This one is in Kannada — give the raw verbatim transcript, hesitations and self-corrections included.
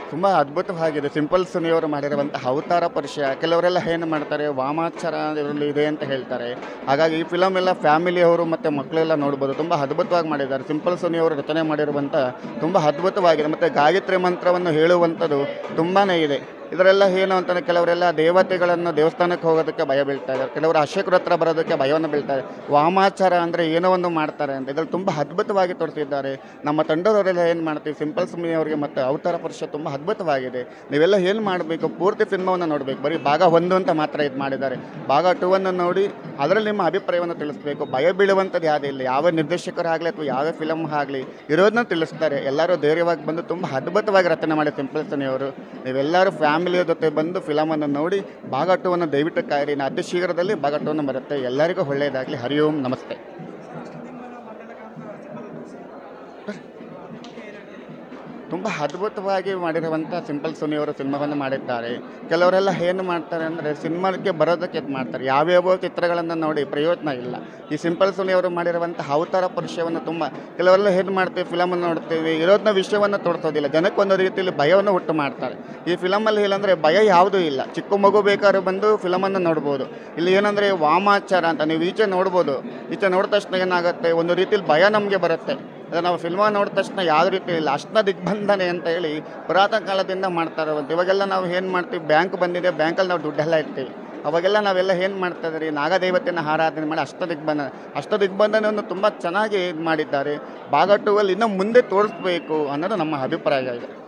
ತುಂಬ ಅದ್ಭುತವಾಗಿದೆ. ಸಿಂಪಲ್ ಸುನಿಯವರು ಮಾಡಿರುವಂತಹ ಅವತಾರ ಪರಿಚಯ. ಕೆಲವರೆಲ್ಲ ಏನು ಮಾಡ್ತಾರೆ, ವಾಮಾಚಾರ ಇದರಲ್ಲಿ ಇದೆ ಅಂತ ಹೇಳ್ತಾರೆ. ಹಾಗಾಗಿ ಈ ಫಿಲಮ್ ಎಲ್ಲ ಫ್ಯಾಮಿಲಿಯವರು ಮತ್ತು ಮಕ್ಕಳೆಲ್ಲ ನೋಡ್ಬೋದು. ತುಂಬ ಅದ್ಭುತವಾಗಿ ಮಾಡಿದ್ದಾರೆ. ಸಿಂಪಲ್ ಸುನಿಯವರು ರಚನೆ ಮಾಡಿರುವಂಥ ತುಂಬ ಅದ್ಭುತವಾಗಿದೆ. ಮತ್ತು ಗಾಯತ್ರಿ ಮಂತ್ರವನ್ನು ಹೇಳುವಂಥದ್ದು ತುಂಬಾ ಇದೆ. ಇದರೆಲ್ಲ ಏನು ಅಂತಂದರೆ ಕೆಲವರೆಲ್ಲ ದೇವತೆಗಳನ್ನು ದೇವಸ್ಥಾನಕ್ಕೆ ಹೋಗೋದಕ್ಕೆ ಭಯ ಬೀಳ್ತಾ ಇದ್ದಾರೆ. ಕೆಲವರು ಅರ್ಚಕರ ಹತ್ರ ಬರೋದಕ್ಕೆ ಭಯವನ್ನು ಬೀಳ್ತಾರೆ. ವಾಮಾಚಾರ ಅಂದರೆ ಏನೋ ಒಂದು ಮಾಡ್ತಾರೆ ಅಂತ ಇದರಲ್ಲಿ ತುಂಬ ಅದ್ಭುತವಾಗಿ ತೋರಿಸಿದ್ದಾರೆ. ನಮ್ಮ ತಂಡದವರೆಲ್ಲ ಏನು ಮಾಡ್ತೀವಿ, ಸಿಂಪಲ್ ಸುನಿ ಅವರಿಗೆ ಮತ್ತು ಅವತಾರ ಪರಿಷೆ ತುಂಬ ಅದ್ಭುತವಾಗಿದೆ. ನೀವೆಲ್ಲ ಏನು ಮಾಡಬೇಕು, ಪೂರ್ತಿ ಸಿನಿಮಾವನ್ನು ನೋಡಬೇಕು. ಬರೀ ಭಾಗ ಒಂದು ಅಂತ ಮಾತ್ರ ಇದು ಮಾಡಿದ್ದಾರೆ. ಭಾಗ ಟೂ ಅನ್ನು ನೋಡಿ ಅದರಲ್ಲಿ ನಿಮ್ಮ ಅಭಿಪ್ರಾಯವನ್ನು ತಿಳಿಸ್ಬೇಕು. ಭಯ ಬೀಳುವಂಥದ್ದು ಯಾವುದೇ ಇಲ್ಲ. ಯಾವ ನಿರ್ದೇಶಕರಾಗಲಿ ಅಥವಾ ಯಾವ ಫಿಲಮ್ ಆಗಲಿ ಇರೋದನ್ನ ತಿಳಿಸ್ತಾರೆ. ಎಲ್ಲರೂ ಧೈರ್ಯವಾಗಿ ಬಂದು ತುಂಬ ಅದ್ಭುತವಾಗಿ ರಚನೆ ಮಾಡಿ ಸಿಂಪಲ್ ಸುನಿ ಅವರು. ನೀವೆಲ್ಲರೂ ಫ್ಯಾಮಿಲಿಯ ಜೊತೆ ಬಂದು ಫಿಲಮನ್ನು ನೋಡಿ ಭಾಗ ಟೂ ಅನ್ನು ದಯವಿಟ್ಟು ಕಾಯಿರಿ. ಇನ್ನು ಅತಿ ಶೀಘ್ರದಲ್ಲಿ ಭಾಗ ಟೂ ಅನ್ನು ಬರುತ್ತೆ. ಎಲ್ಲರಿಗೂ ಒಳ್ಳೆಯದಾಗಲಿ. ಹರಿ ಓಂ ನಮಸ್ತೆ. ತುಂಬ ಅದ್ಭುತವಾಗಿ ಮಾಡಿರುವಂಥ ಸಿಂಪಲ್ ಸುನಿಯವರು ಸಿನಿಮಾವನ್ನು ಮಾಡಿದ್ದಾರೆ. ಕೆಲವರೆಲ್ಲ ಏನು ಮಾಡ್ತಾರೆ ಅಂದರೆ ಸಿನಿಮಾಕ್ಕೆ ಬರೋದಕ್ಕೆ ಇದು ಮಾಡ್ತಾರೆ. ಯಾವ್ಯಾವ ಚಿತ್ರಗಳನ್ನು ನೋಡಿ ಪ್ರಯೋಜನ ಇಲ್ಲ. ಈ ಸಿಂಪಲ್ ಸುನಿಯವರು ಮಾಡಿರುವಂಥ ಅವತಾರ ಪರಿಚಯವನ್ನು ತುಂಬ ಕೆಲವರೆಲ್ಲ ಏನು ಮಾಡ್ತೀವಿ, ಫಿಲಮನ್ನು ನೋಡ್ತೀವಿ, ಇರೋದನ್ನ ವಿಷಯವನ್ನು ತೋರಿಸೋದಿಲ್ಲ. ಜನಕ್ಕೊಂದು ರೀತಿಯಲ್ಲಿ ಭಯವನ್ನು ಹುಟ್ಟು ಮಾಡ್ತಾರೆ. ಈ ಫಿಲಮಲ್ಲಿ ಏನಂದರೆ ಭಯ ಯಾವುದೂ ಇಲ್ಲ. ಚಿಕ್ಕ ಮಗು ಬೇಕಾದ್ರೂ ಬಂದು ಫಿಲಮನ್ನು ನೋಡ್ಬೋದು. ಇಲ್ಲಿ ಏನಂದರೆ ವಾಮಾಚಾರ ಅಂತ ನೀವು ಈಚೆ ನೋಡ್ಬೋದು. ಈಚೆ ನೋಡಿದ ತಕ್ಷಣ ಏನಾಗುತ್ತೆ, ಒಂದು ರೀತಿಯಲ್ಲಿ ಭಯ ನಮಗೆ ಬರುತ್ತೆ. ಅದು ನಾವು ಫಿಲ್ಮ ನೋಡಿದ ತಕ್ಷಣ ಯಾವ ರೀತಿ ಇಲ್ಲ, ಅಷ್ಟನ್ನ ದಿಗ್ಬಂಧನೆ ಅಂತ ಹೇಳಿ ಪುರಾತನ ಕಾಲದಿಂದ ಮಾಡ್ತಾ ಇರುವಂಥ. ಇವಾಗೆಲ್ಲ ನಾವು ಏನು ಮಾಡ್ತೀವಿ, ಬ್ಯಾಂಕ್ ಬಂದಿದೆ, ಬ್ಯಾಂಕಲ್ಲಿ ನಾವು ದುಡ್ಡೆಲ್ಲ ಇಡ್ತೀವಿ. ಅವಾಗೆಲ್ಲ ನಾವೆಲ್ಲ ಏನು ಮಾಡ್ತಾ ಇದ್ದೀರಿ, ನಾಗದೇವತೆಯನ್ನು ಆರಾಧನೆ ಮಾಡಿ ಅಷ್ಟ ದಿಗ್ಬಂಧನ ಅಷ್ಟ ದಿಗ್ಬಂಧನವನ್ನು ತುಂಬ ಚೆನ್ನಾಗಿ ಇದು ಮಾಡಿದ್ದಾರೆ. ಭಾಗ ಟೂ ಅಲ್ಲಿ ಇನ್ನೂ ಮುಂದೆ ತೋರಿಸ್ಬೇಕು ಅನ್ನೋದು ನಮ್ಮ ಅಭಿಪ್ರಾಯ ಇದೆ.